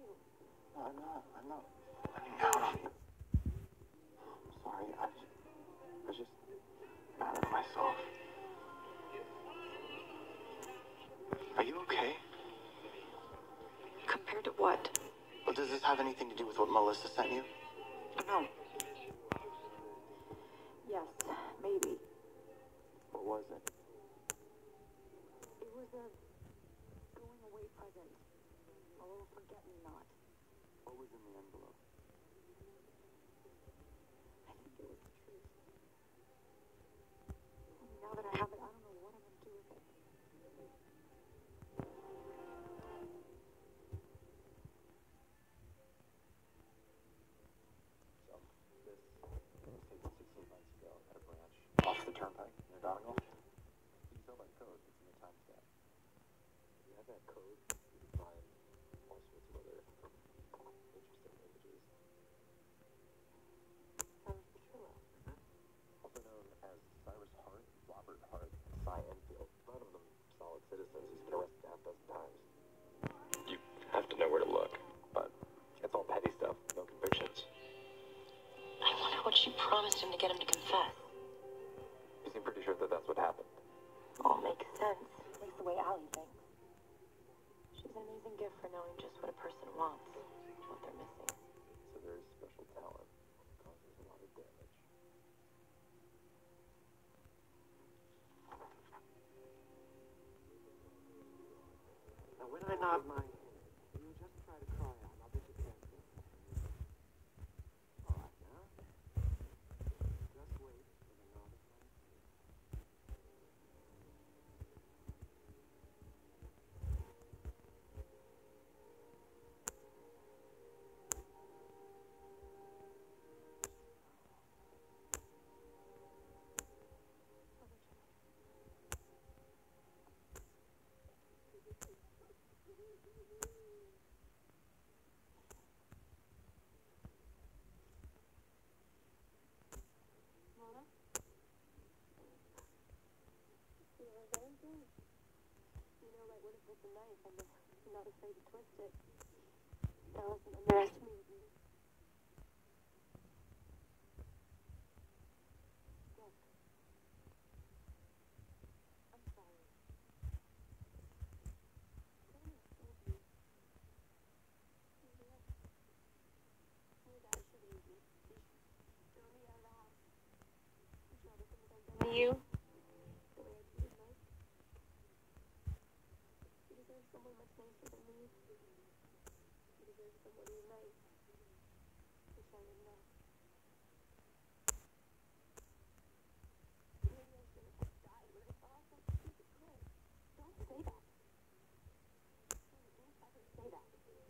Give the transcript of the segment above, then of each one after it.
No, I'm not letting out on you. I'm sorry, I was just mad at myself. Are you okay? Compared to what? Well, does this have anything to do with what Melissa sent you? No. Yes, maybe. What was it? It was a going away present. A little forget-me-not. What was in the envelope? I think it was the truth. Now that I have it, I don't know what I'm going to do with it. So, this was taken 16 months ago at a branch off the turnpike near Donegal. You can tell by the code, it's in the timestamp. If you have that code, you can find all sorts of other interesting images. Cyrus Petrillo. Also known as Cyrus Hart, Robert Hart, Cy Enfield. None of them solid citizens. He's been arrested half dozen times. You have to know where to look, but it's all petty stuff, no convictions. I wonder what she promised him to get him to confess. You seem pretty sure that that's what happened. All makes sense. At least the way Allie thinks. She's an amazing gift for knowing just what a person wants, what they're missing. So there's special talent. It causes a lot of damage. Now, when I nod my head, you just try to cry out. I'll bet you can't do it. All right, now. Just wait for the nod of my head. Mona? You know, very good. You know, right when it was a knife, I'm not afraid to twist it. Allison underestimated me. Look. I'm sorry. Don't insult me. Your dad should leave me. He should throw me out of the house. After all the things I've done to you. The way I treated Mike. He deserves someone much nicer than me. He deserves someone who's nice. Wish I would know. Maybe I shouldn't have died when I saw how so stupid good. Don't say that. Don't ever say that.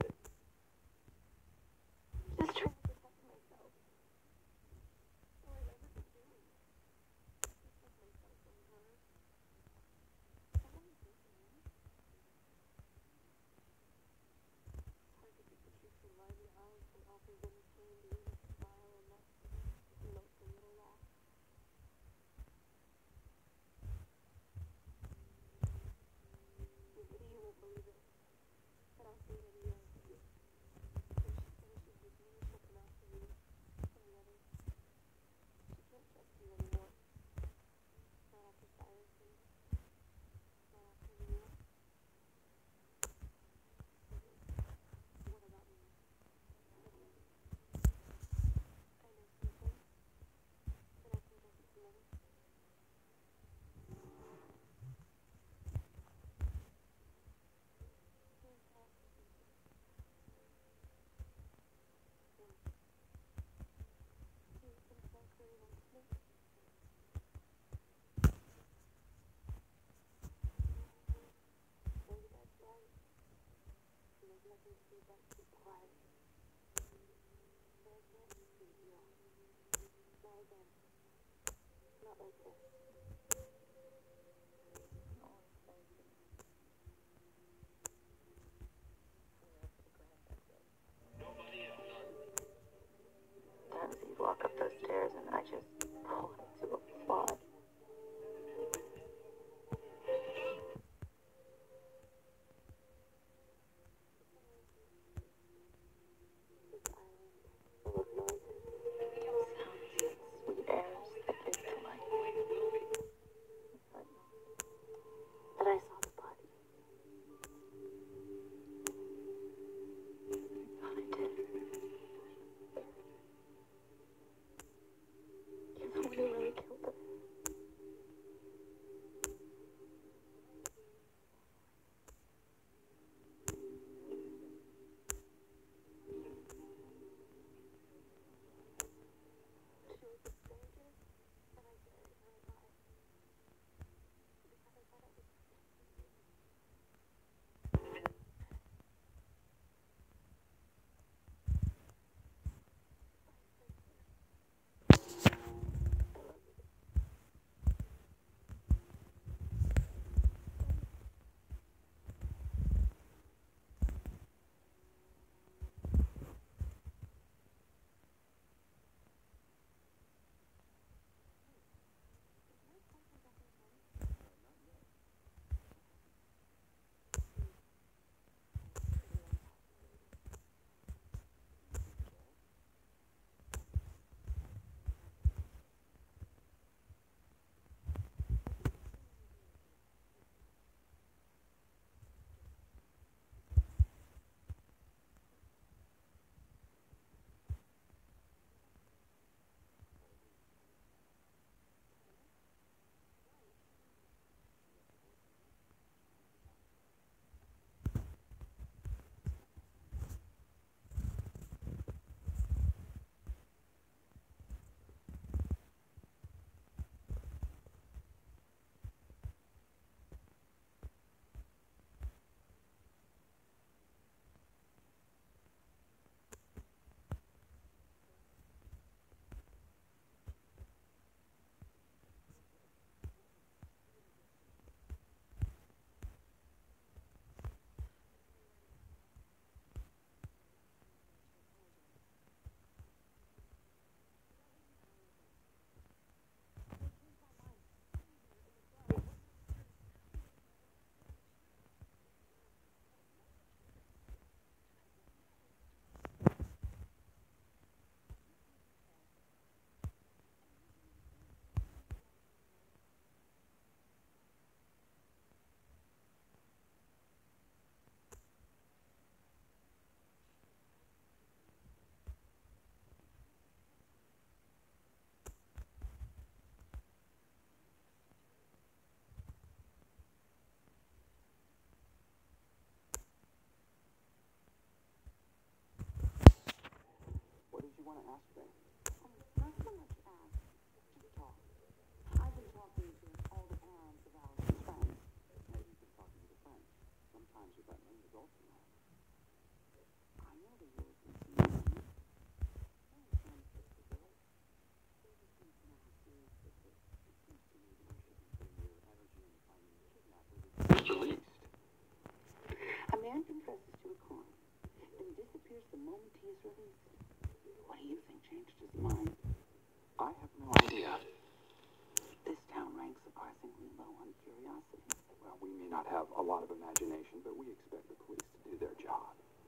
Just trying to protect myself. That's all I've ever been doing. Protect myself from her. Is that what you're thinking, man? It's hard to keep the truth from lying out and offers them the candy and a smile and that lonesome little laugh. Maybe you won't believe it, but I'll say it anyway. When she finishes with me, she'll come out for you and the others. She can't trust you anymore. Not after Cyrus and not after you. What about me? I know some things, but I can guess some others. Do you think Mike really wants me? Maybe that's right. There's nothing to do but keep quiet. But I can't just leave you all. Not again. Not like this. Sometimes you walk up those stairs and I just want to applaud. want to ask them? Not so much ask. Just talk. I've been talking to all the parents of Alice's friends. Yeah, you've been talking to the friends. Sometimes you've got many adults in mind. I know the rules and some of them. I was trying to fix the girls. They just need to know how serious this is. It seems to me that you should be putting your energy into finding the kidnapper that's released. A man confesses to a crime, then disappears the moment he is released. What do you think changed his mind? I have no idea. This town ranks surprisingly low on curiosity. Well, we may not have a lot of imagination, but we expect the police to do their job.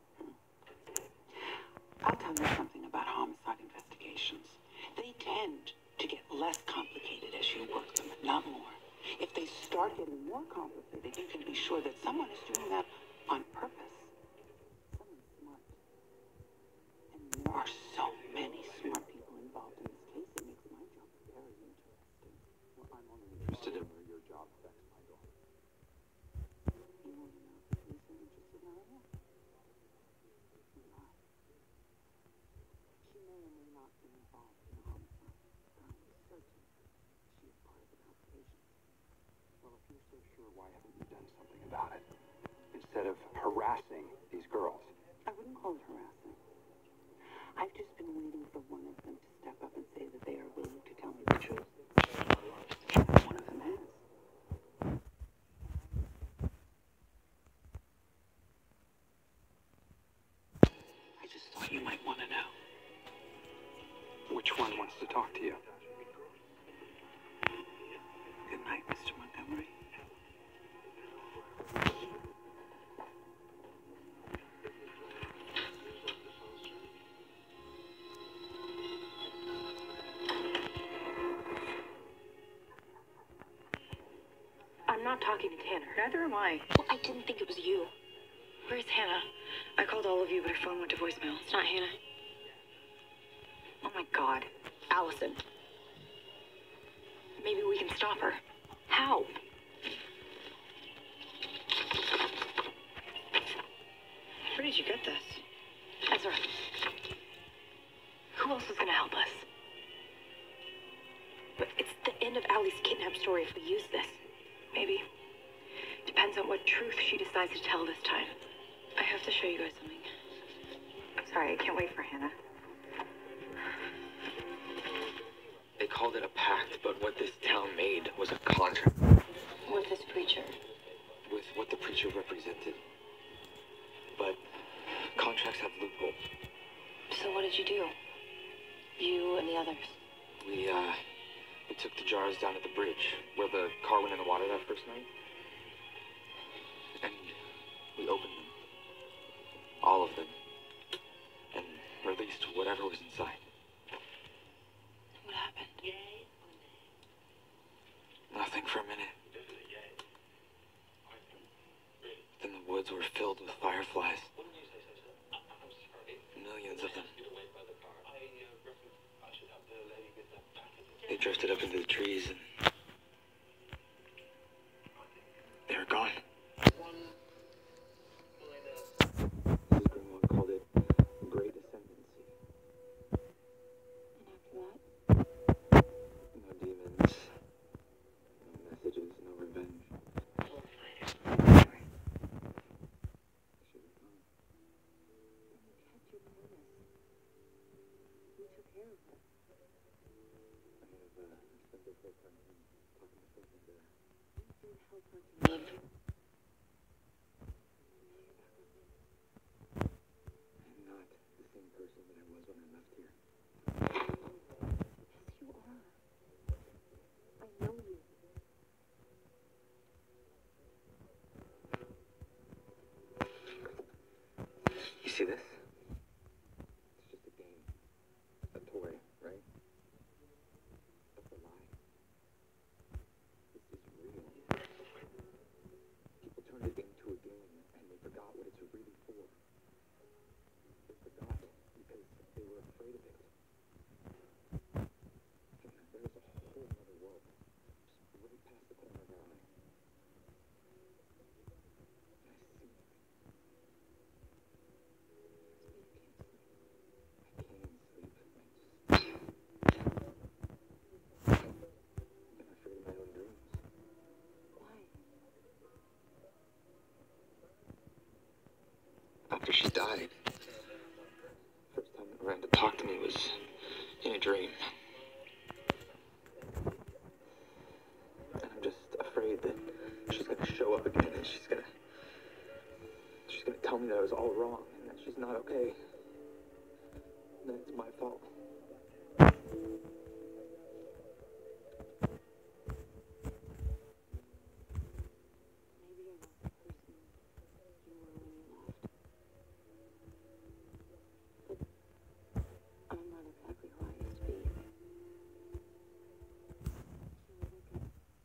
I'll tell you something about homicide investigations. They tend to get less complicated as you work them, not more. If they start getting more complicated, you can be sure that someone is doing that on purpose. Someone smart. And there are so many smart people involved in this case, it makes my job very interesting. Well, I'm only interested in where your job affects my daughter. You want to know if the police are interested in Anya? You're not. She may or may not be involved in a homicide. I'm certain she is part of the complications. Well, if you're so sure, why haven't you done something about it? Instead of harassing these girls. I wouldn't call it harassing. I've just been waiting for one of them to step up and say that they are willing to tell me the truth. One of them has. I just thought you might want to know. Which one wants to talk to you? Good night, Mr. Montgomery. I'm not talking to Tanner. Neither am I. Well, I didn't think it was you. Where's Hannah? I called all of you, but her phone went to voicemail. It's not Hannah. Oh my God. Allison. Maybe we can stop her. How? Where did you get this? Ezra. Who else is gonna help us? But it's the end of Allie's kidnap story if we use this. Maybe. Depends on what truth she decides to tell this time. I have to show you guys something. I'm sorry, I can't wait for Hannah. They called it a pact, but what this town made was a contract With this preacher. with what the preacher represented. But contracts have loopholes. So what did you do? You and the others. We took the jars down at the bridge where the car went in the water that first night. And we opened them. All of them. And released whatever was inside. What happened? Nothing for a minute. Then the woods were filled with fireflies. Millions of them. They drifted up into the trees and they were gone. Mrs. Greenwald called it Great Ascendancy. And after that? No demons, no messages, no revenge. She was gone. You kept your promise. You took care of her. I have spent this whole time talking to someone there. You did help her to live. I'm not the same person that I was when I left here. Yes, you are. I know you. You see this? It's just a game. A toy, right? That's a lie. This is real. to me was in a dream. And I'm just afraid that she's gonna show up again and she's gonna tell me that I was all wrong and that she's not okay. And that it's my fault. Maybe you're not the person you were when you left. But I'm not exactly who I used to be either. She was okay.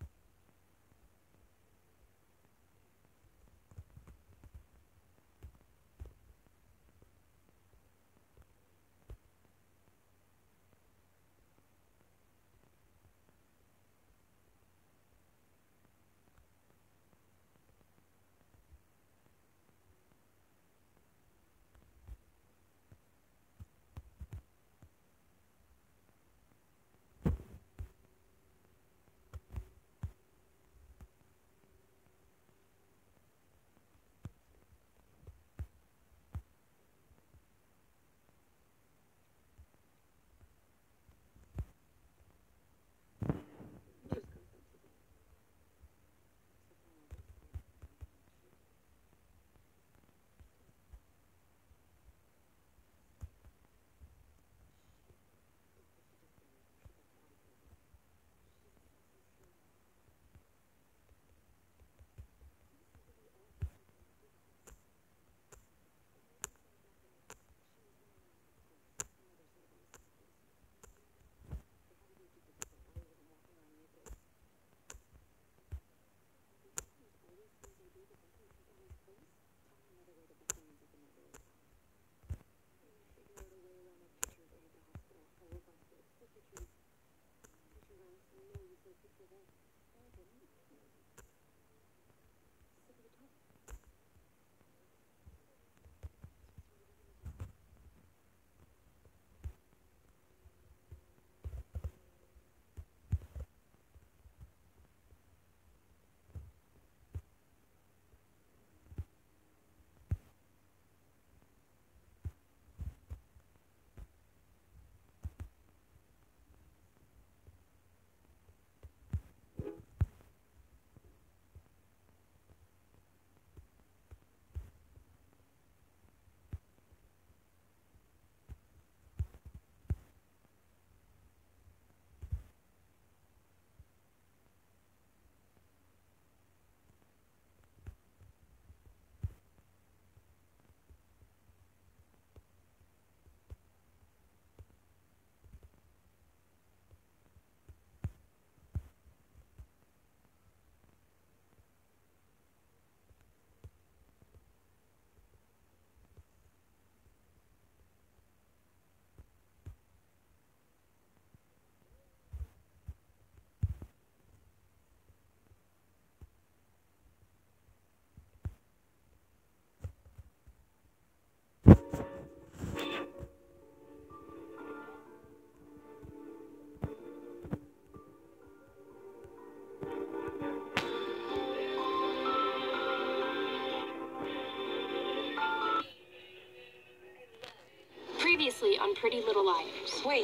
Previously on Pretty Little Liars. Wait.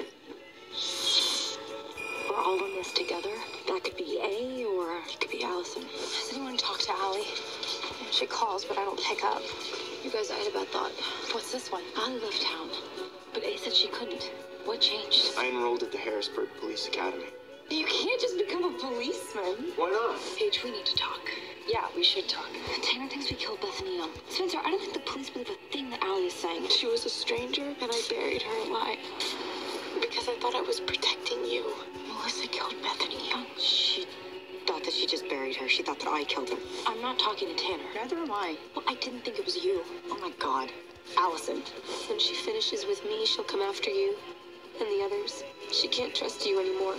We're all in this together? That could be A or it could be Allison. Does anyone talk to Allie? She calls, but I don't pick up. You guys, I had a bad thought. What's this one? Allie left town, but A said she couldn't. What changed? I enrolled at the Harrisburg Police Academy. You can't just become a policeman. Why not? Paige, we need to talk. Yeah, we should talk. Tanner thinks we killed Bethany Young. Spencer, I don't think the police believe a thing that Allie is saying. She was a stranger, and I buried her alive. Because I thought I was protecting you. Melissa killed Bethany Young. She thought that she just buried her. She thought that I killed her. I'm not talking to Tanner. Neither am I. Well, I didn't think it was you. Oh my God. Allison. When she finishes with me, she'll come after you. And the others. She can't trust you anymore.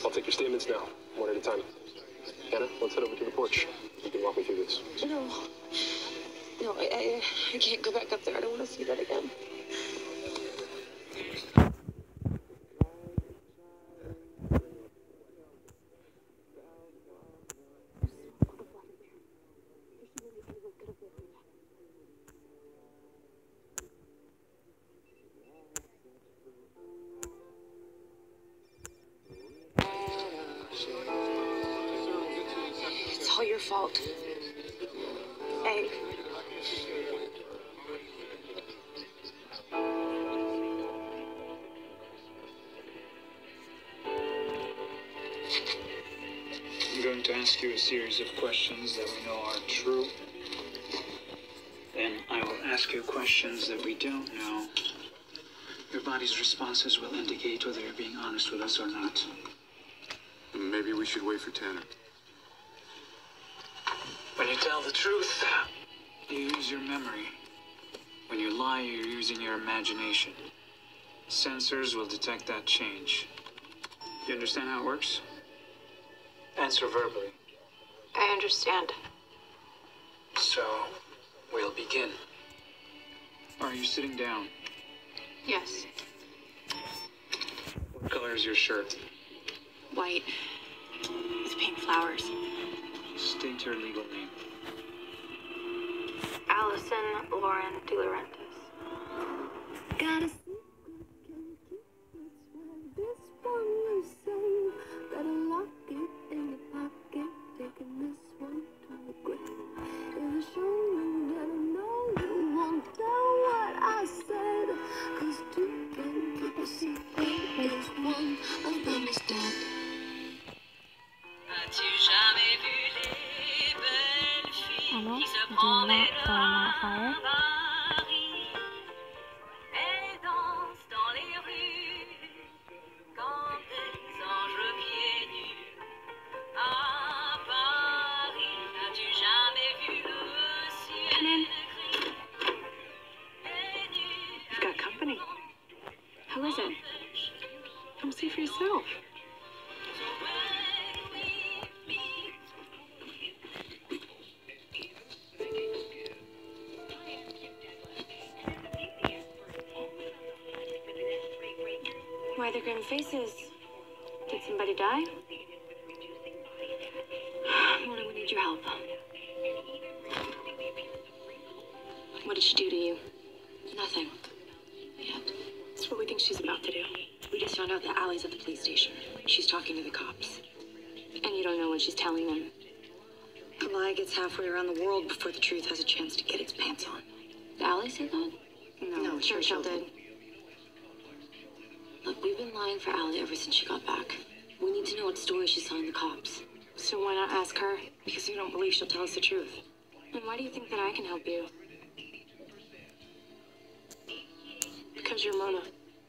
I'll take your statements now, one at a time. Hannah, let's head over to the porch. You can walk me through this. No. No, I can't go back up there. I don't want to see that again. It's all your fault. Egg. I'm going to ask you a series of questions that we know are true. Then I will ask you questions that we don't know. Your body's responses will indicate whether you're being honest with us or not. Maybe we should wait for Tanner. When you tell the truth, you use your memory. When you lie, you're using your imagination. Sensors will detect that change. You understand how it works? Answer verbally. I understand. So, we'll begin. Are you sitting down? Yes. What color is your shirt? White. With pink flowers. State your legal name. Allison Lauren De Laurentiis. Got a secret, can't keep it. Swear this one you say. Better lock it in your pocket. Taking this one to the grave. It'll show you that I know you won't tell what I said. 'Cause two can keep a secret. There's one of them is dead. As-tu jamais vu les belles filles qui se do promènent not burn that fire. à Paris? Elles dansent dans les rues quand elles anges pieds nus. À Paris, as-tu jamais vu le ciel gris et nu? You've got company. Who is it? Come see for yourself. Why the grim faces? Did somebody die? Mona, we need your help. What did she do to you? Nothing. Yet. That's what we think she's about to do. We just found out that Allie's at the police station. She's talking to the cops. And you don't know what she's telling them. A lie gets halfway around the world before the truth has a chance to get its pants on. Did Allie say that? No, Churchill did. Look, we've been lying for Allie ever since she got back. We need to know what story she's telling the cops. So why not ask her? Because you don't believe she'll tell us the truth. And why do you think that I can help you? Because you're Mona.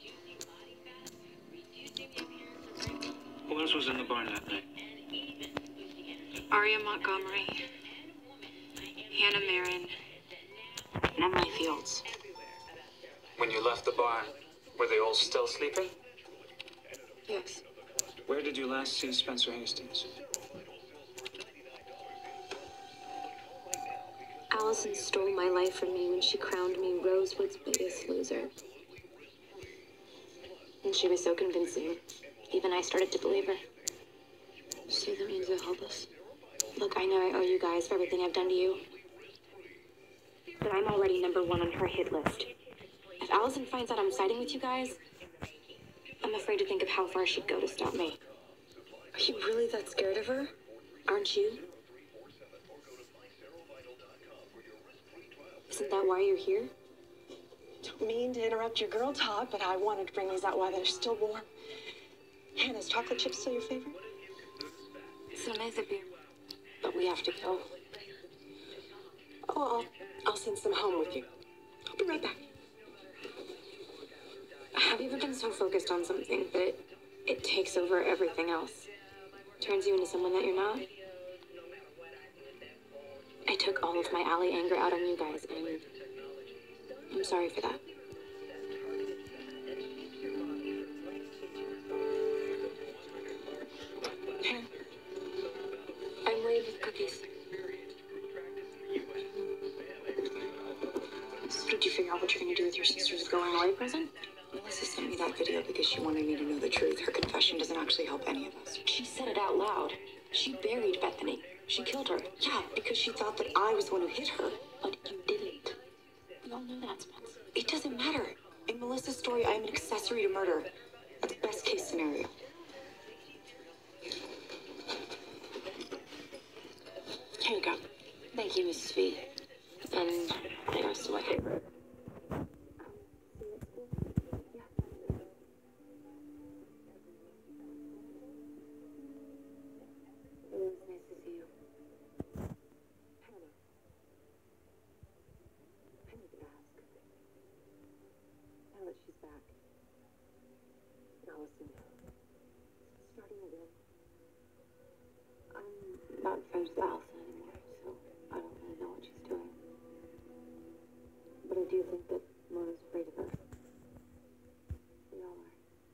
Who else was in the barn that night? Aria Montgomery, Hannah Marin, and Emily Fields. When you left the barn, were they all still sleeping? Yes. Where did you last see Spencer Hastings? Allison stole my life from me when she crowned me Rosewood's biggest loser. And she was so convincing, even I started to believe her. So that means you'll help us? Look, I know I owe you guys for everything I've done to you. But I'm already number one on her hit list. If Allison finds out I'm siding with you guys, I'm afraid to think of how far she'd go to stop me. Are you really that scared of her? Aren't you? Isn't that why you're here? Don't mean to interrupt your girl talk, but I wanted to bring these out while they're still warm. Hannah's chocolate chips still your favorite? So nice of you. But we have to go. Oh, I'll send some home with you. I'll be right back. Have you ever been so focused on something that it takes over everything else? Turns you into someone that you're not? I took all of my Allie anger out on you guys, and I'm sorry for that. So did you figure out what you're going to do with your sister's going away present? Melissa sent me that video because she wanted me to know the truth. Her confession doesn't actually help any of us. She said it out loud. She buried Bethany. She killed her. Yeah, because she thought that I was the one who hit her. But you didn't. We all know that, Spence. It doesn't matter. In Melissa's story, I am an accessory to murder. That's best case scenario. Here you go. Thank you, Mrs. V. And I goes to my favorite. It was nice to see you. Hannah. I need to ask. Now that she's back. Allison. Starting again. I'm not friends with Allison anymore, so I don't really know what she's doing. But I do think that Mona's afraid of her. We all are.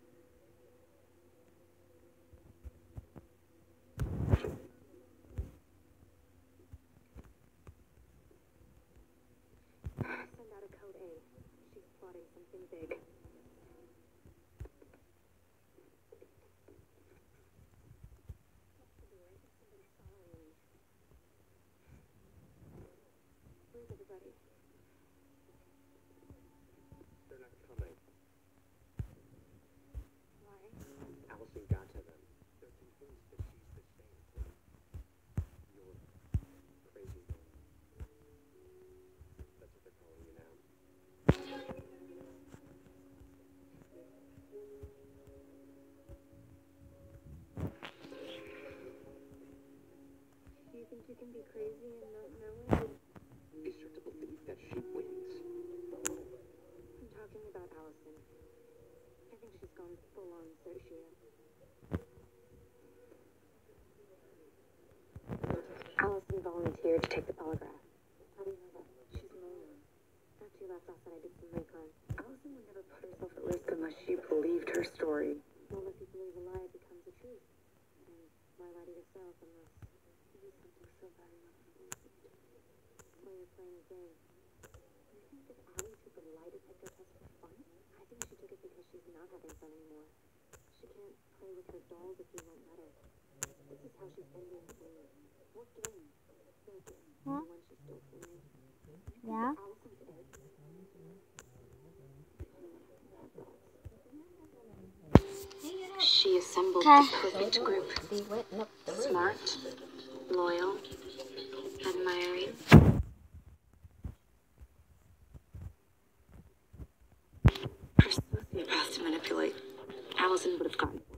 Send out a code A. She's plotting something big. Where's everybody? They're not coming. Why? Allison got to them. They're convinced that she's the same thing. You're crazy woman. That's what they're calling you now. Do you think you can be crazy and not know it? You start to believe that she wins. I'm talking about Allison. I think she's gone full-on sociopath. Allison volunteered to take the polygraph. How do you know that? She's Mona. After you left last night, I did some recon. Allison would never put herself at risk unless she believed her story. Well, if you believe a lie, it becomes a truth. And why lie to yourself unless you do something so bad enough to believe it? Well, you're playing a game. You think that Allie took a lie detector test for fun? I think she took it because she's not having fun anymore. She can't play with her dolls if you won't let her. This is how she's ending the game. What game? The game. The one she stole from me. Yeah? Allison's dead. She assembled the perfect group. Smart, loyal, admiring. Her sociopath to manipulate. Allison would have gotten.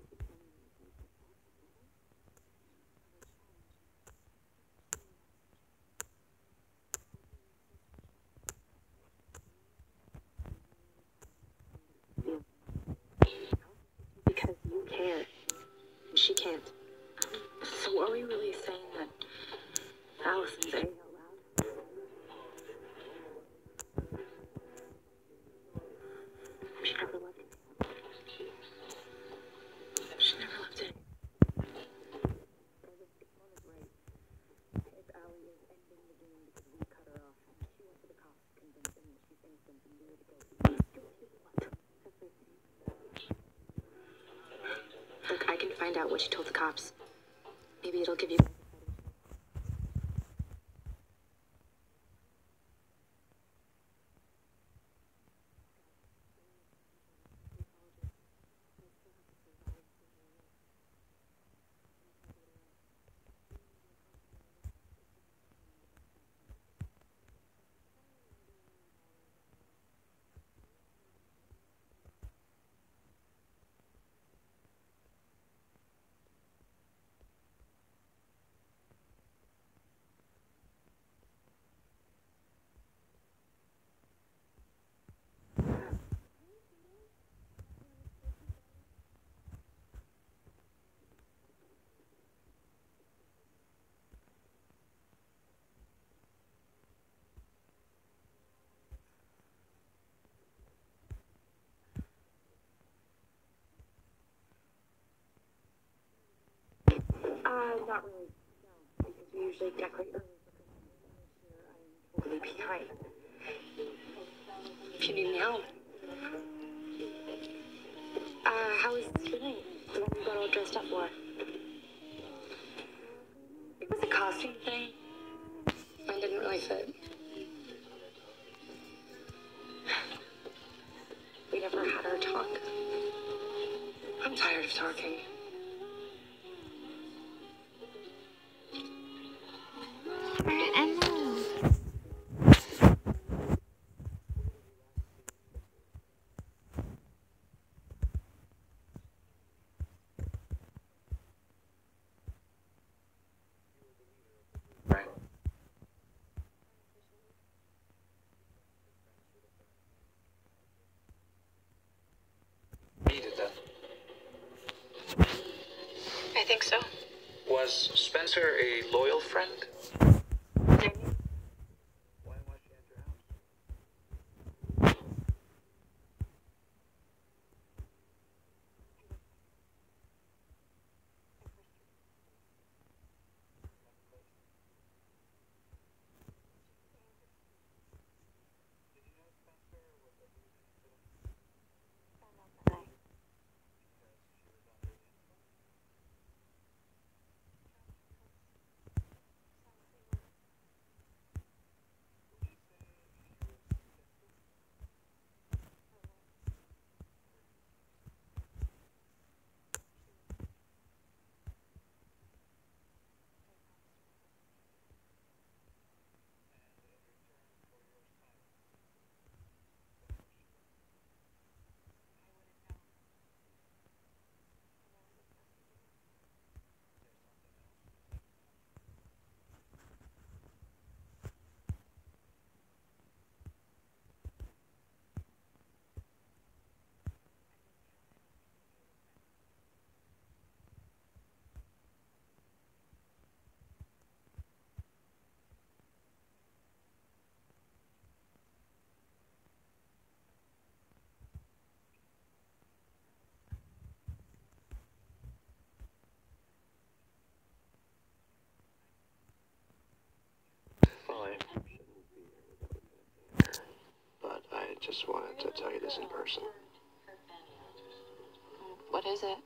Because you can. And she can't. So are we really saying that Allison's A out loud? She never loved me. She never loved any. If Mom is right, if Allie is ending the game because we cut her off, and she went to the cops to convince them that she's innocent and we're the guilty, what? Everything. Look, I can find out what she told the cops. Maybe it'll give you. Not really. No, because we usually decorate early for Christmas. This year I am totally behind. you need any help. How was feeling? The one you got all dressed up for? It was a costume thing. Mine didn't really fit. We never had our talk. I'm tired of talking. Emerald. Right. He did that. I think so. Was Spencer a loyal friend? Why was she at your house? Well, I shouldn't be here without it. But I just wanted to tell you this in person. What is it?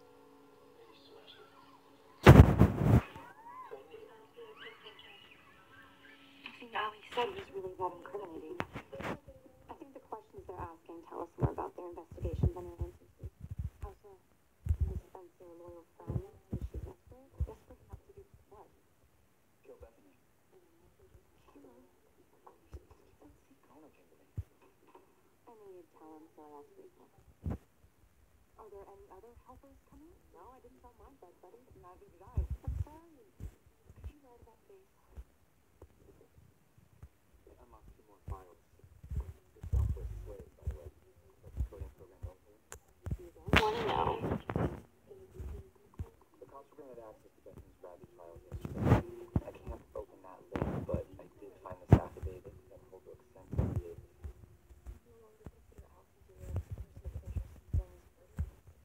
Nothing Ali said was really that incriminating. I think the questions they're asking tell us more about their investigations and their ancestors. How so? Was Spencer a loyal friend? Was she desperate? Desperate enough to do what? Kill Bethany. Kill her? Connor came to me. I knew you'd tell him, so I asked Rita. Are there any other helpers coming? No, I didn't tell my bed buddy. Neither did I. I'm sorry. Could you write about face? They unlocked 2 more files. The software slave, by the way. Like the coding program over. You don't want to know. The cops were granted access to Bethany's Rabbit files yesterday. I can't open that link, but I did find this affidavit that Holbrook sent to the No longer consider Allison to be a person of interest in Zoe's murder.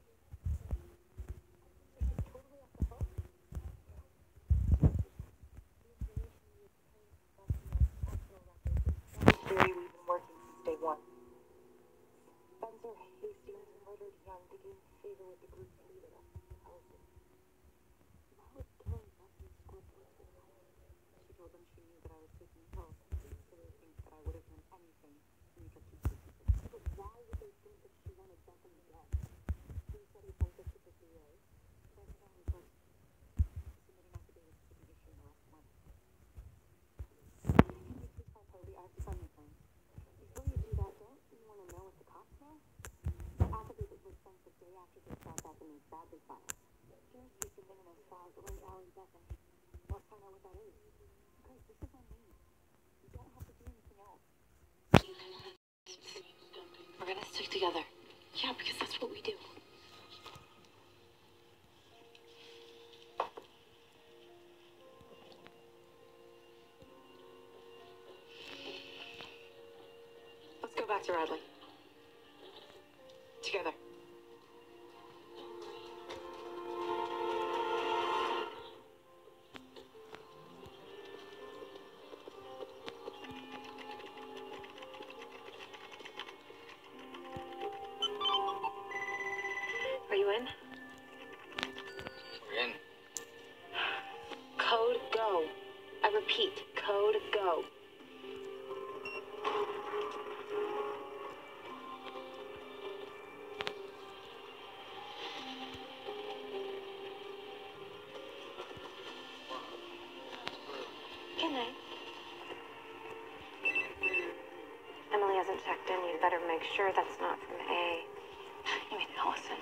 So she's totally off the hook? The information you obtained from Bethany's hospital records is the theory we've been working since day one. Spencer Hastings murdered Young to gain favor with the group's leader, Allison. Why would killing Bethany Scorpius be right? She told them she knew that I was taking pills, so they think that I would have done anything to make her keep her secret. But why would they think that she wanted Bethany dead? Who said he sent this to the DA? Francis Allen first. Submitting affidavits to the issue an arrest warrant. Can you please call Toby? I have to sign my phone. Before you do that, don't you want to know what the cops know? The affidavit was sent the day after they saw Bethany's Bradley files. There must be something in those files that links Allie to Bethany. Let's find out what that is. Guys, this is on me. You don't have to do anything else. We're gonna stick together. Yeah, because that's what we do. Let's go back to Radley. Together. better make sure that's not from A. You mean Allison?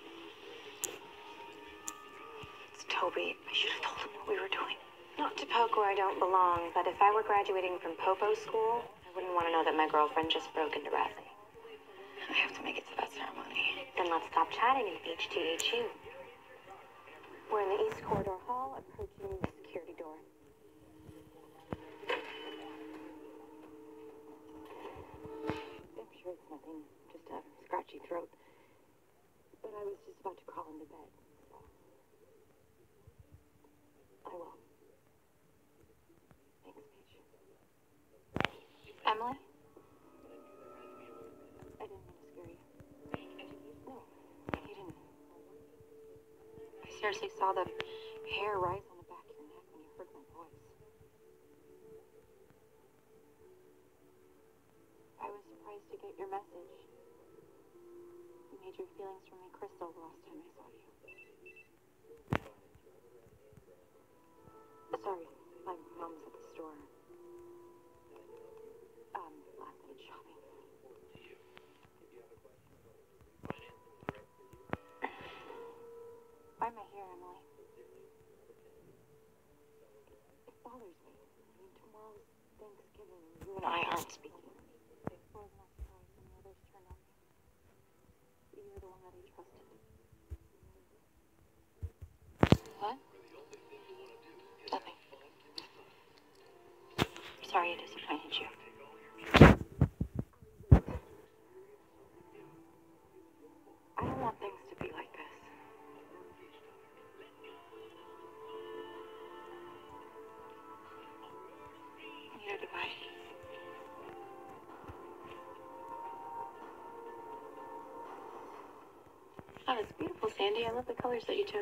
It's Toby. I should have told him what we were doing. Not to poke where I don't belong, but if I were graduating from Popo school, I wouldn't want to know that my girlfriend just broke into Bradley. I have to make it to that ceremony. Then let's stop chatting and HTHU. We're in the East Corridor Hall, approaching the security door. I'm sure it's nothing, just a scratchy throat. But I was just about to crawl into bed. I will. Thanks, Paige. Emily? I didn't mean to scare you. No, you didn't. I seriously saw the hair rise on the back of your neck when you heard my voice. I was surprised to get your message. You made your feelings for me crystal the last time I saw you. Sorry, my mom was at the store. Last minute shopping. Why am I here, Emily? It bothers me. I mean, tomorrow's Thanksgiving and you and I aren't speaking. I was not surprised when the others turned on me. You were the one that I trusted. What? Nothing. Sorry I disappointed you. I don't want things to be like this. Neither do I. Oh, it's beautiful, Sandy. I love the colors that you chose.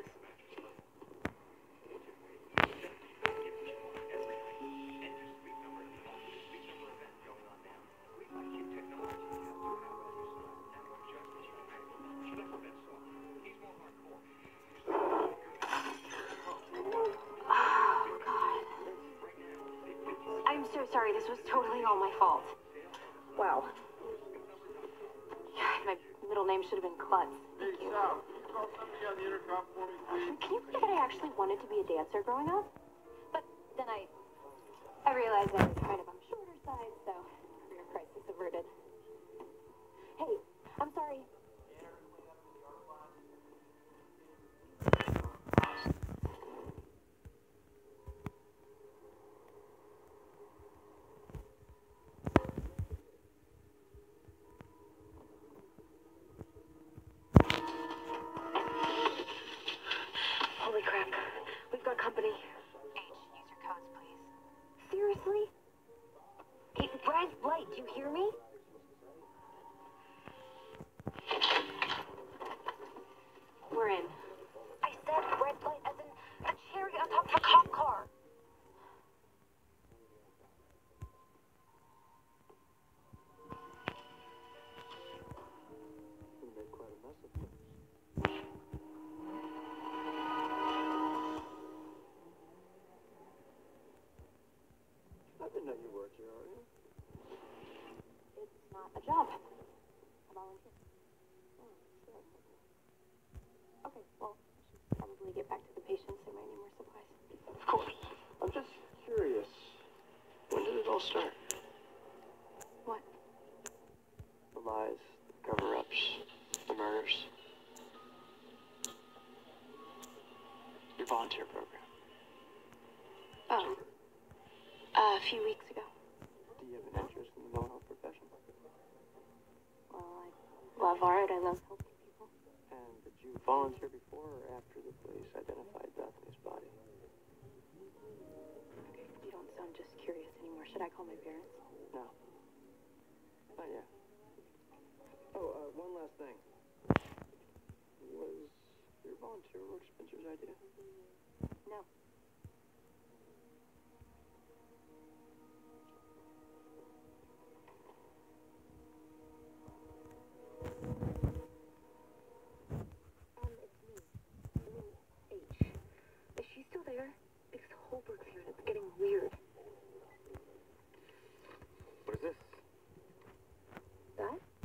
I'm so sorry. This was totally all my fault. Wow. Yeah, my middle name should have been Klutz. Thank you. Can you believe that I actually wanted to be a dancer growing up? But then I realized I was kind of on the shorter side, so career crisis averted. Hey, I'm sorry. Holy crap. We've got company. H, use your codes, please. Seriously? Hey, red light, do you hear me? We're in. I said red light as in a cherry on top of a cop car. You made quite a mess of things. I didn't know you worked here, are you? It's not a job. A volunteer. Oh, sure. Okay, well, I should probably get back to the patients. They might need more supplies. Of course. I'm just curious. When did it all start? What? The lies, the cover-ups, the murders. Your volunteer program. Oh. A few weeks ago. Do you have an interest in the mental health profession? Well, I love art. I love helping people. And did you volunteer before or after the police identified Bethany's body? You don't sound just curious anymore. Should I call my parents? No. Not yet. Oh, one last thing. Was your volunteer work Spencer's idea? No. It's me. H. Is she still there? Because Holberg's here and it's getting weird. What is this? That?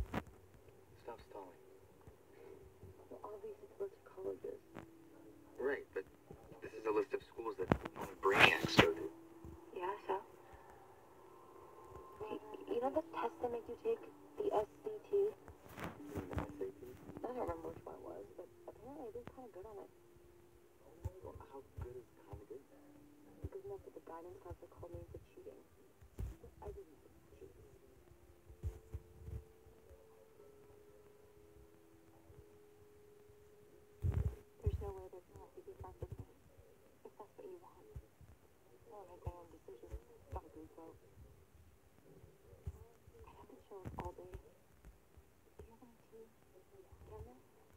basic list of colleges. Right, but this is a list of schools that only brainiacs go to. Yeah, so? You know the test they make you take? The SCT? SAT? I don't remember which one it was, but apparently I did kind of good on it. Well, how good is kind of good? Good enough that the guidance counselor called me for cheating. I didn't cheat. There's no way there's not to be friends with me. If that's what you want. I don't make my own decisions. Gotta be so. I have the chills all day. Do you have any tea? Caramel?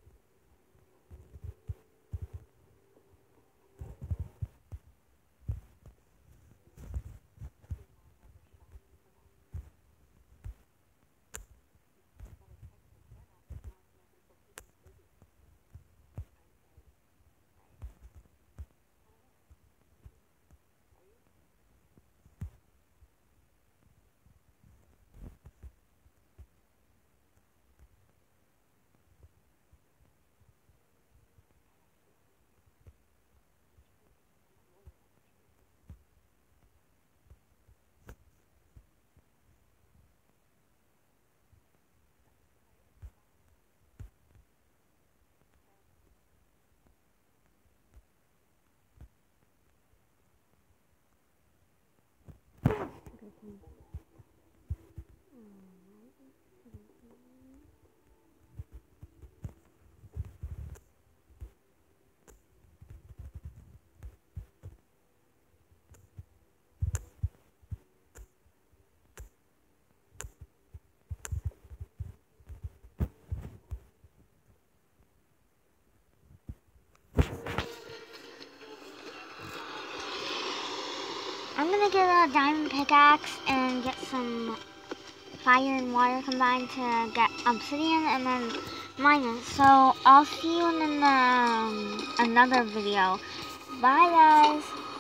I'm gonna get a diamond pickaxe and get some fire and water combined to get obsidian and then mine it. So I'll see you in another video. Bye guys.